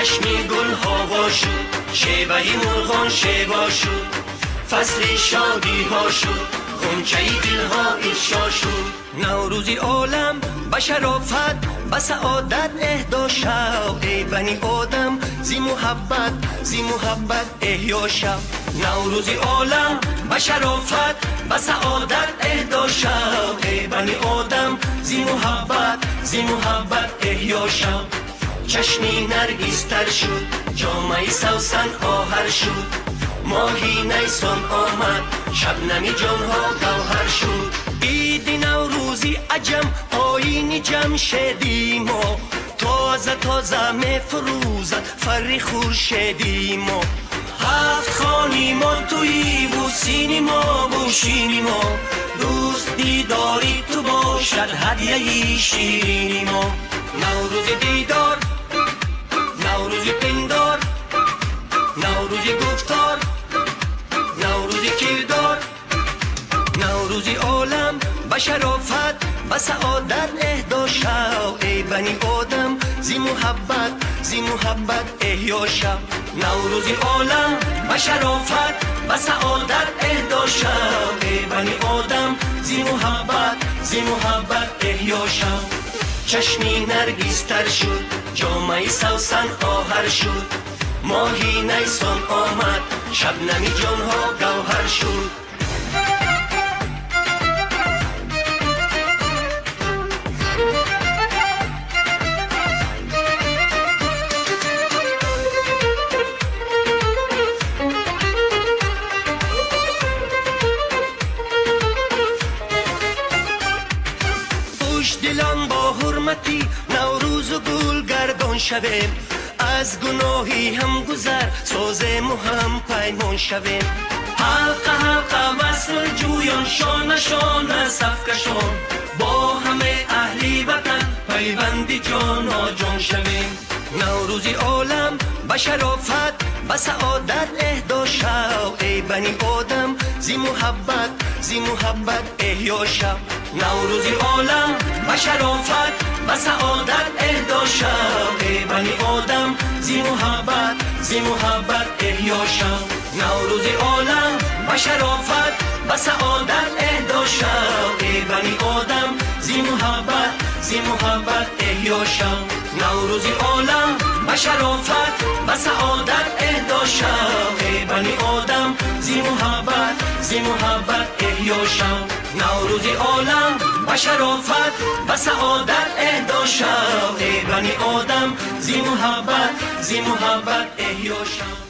چشمی گل هوا شد، شیوهی مرغان شیوا شد، فصلی شادی ها شد، غنچه‌ی دلها افشا شد. نوروزی عالم به شرافت به سعادت اهدا شو، ای بنی آدم زی محبت احیا شو. نوروزی عالم به شرافت به سعادت اهدا شو، ای بنی آدم زی محبت احیا شو. چشمی نرگس تر شد، جامعه سوسن آهر شد، ماهی نیسان آمد، شبنمی جانها گوهر شد. عید نوروزی عجم آیین جمشیدی ما، تازه میفروزد فر خورشیدی ما. هفت خانی ما توی بوسینی ما بوشینی ما، دوست دیداری تو باشد هدیه شیرینی ما. نوروزی دیدار، نوروزی پندار، نوروزی گفتار، نوروزی کردار. نوروزی عالم به شرافت به سعادت اهدا شو، ای بنی آدم زی محبت احیا شو. نوروزی عالم به شرافت به سعادت اهدا شو، ای بنی آدم زی محبت احیا شو. چشمی نرگس تر شد، جامعه سوسن آهر شد، ماهی نیسان آمد، شبنمی جانها گوهر شد. دلان با حرمتی نوروز و گل گردان شویم، از گناهی هم گذر سازیم و هم پیمان شویم. حلقه وصل جویان شانه صف کشان، با همه اهلی وطن پیوندی جانا جان شویم. نوروزی عالم به شرافت به سعادت اهدا شو، ای بنی آدم زی محبت احیا شو. نوروزی عالم به شرافت به سعادت اهدا شو، ای بنی آدم زی محبت احیا شو. نوروزی عالم به شرافت به سعادت اهدا شو، ای بنی آدم زی محبت احیا شو. نوروزی عالم به شرافت به سعادت اهدا شو، ای بنی آدم زی محبت احیا شو. نوروزی عالم به شرافت به سعادت اهدا شو، ای بنی آدم زی محبت احیا شو.